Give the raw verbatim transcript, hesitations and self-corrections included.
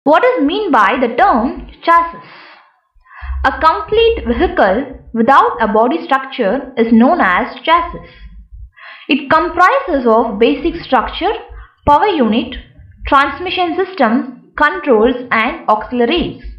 What is meant by the term chassis? A complete vehicle without a body structure is known as chassis. It comprises of basic structure, power unit, transmission system, controls and auxiliaries.